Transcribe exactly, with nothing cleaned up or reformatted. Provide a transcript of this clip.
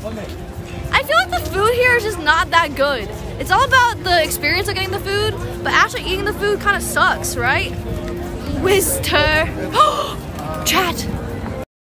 I feel like the food here is just not that good. It's all about the experience of getting the food, but actually eating the food kind of sucks, right? Whister. Chat.